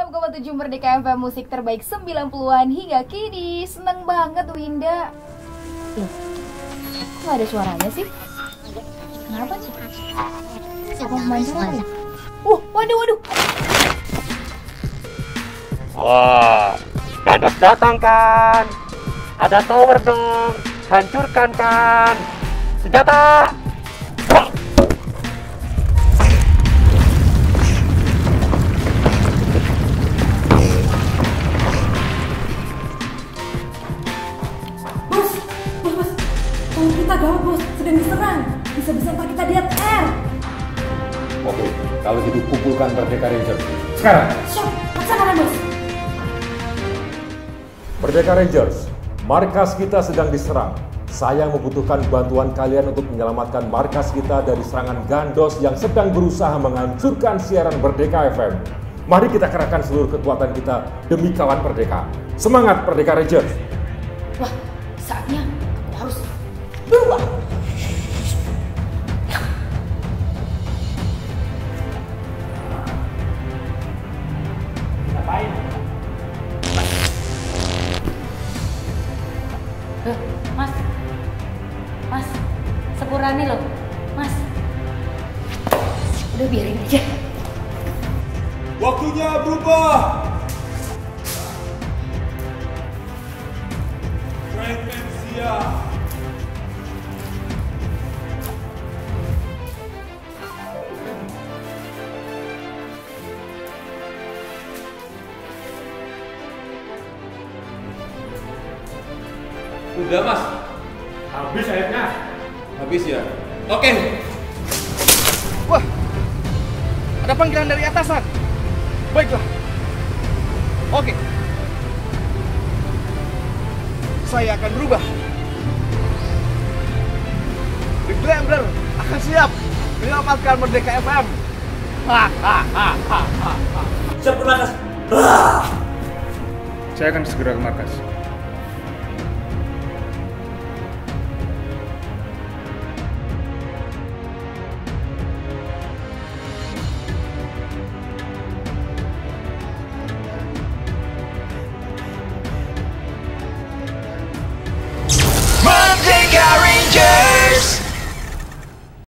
106,7 Merdeka FM, musik terbaik 90-an hingga kini. Seneng banget Winda. Loh, kok gak ada suaranya sih? Kenapa sih? Siapa pemain suara? Waduh. Wah, Gandos datang kan? Ada tower dong, hancurkan kan? Senjata! Bos, tolong kita gawat bos, sedang diserang. Bisa-bisa ntar kita lihat air. Oke, kalau gitu kumpulkan Merdeka Rangers sekarang. Siap, laksanakan bos. Merdeka Rangers, markas kita sedang diserang. Saya membutuhkan bantuan kalian untuk menyelamatkan markas kita dari serangan Gandos yang sedang berusaha menghancurkan siaran Merdeka FM. Mari kita kerahkan seluruh kekuatan kita demi kawan Merdeka. Semangat Merdeka Rangers! Wah, saatnya kamu harus berubah. Ngapain? Mas, sepurani loh, Mas. Udah biarin aja. Waktunya berubah. Trainman siap. Udah mas. Habis airnya. Habis ya. Oke. Wah, ada panggilan dari atasan. Baiklah. Oke. Saya akan berubah. The Gambler akan siap menyelamatkan Merdeka FM. Siap berangkat. Saya akan segera ke markas.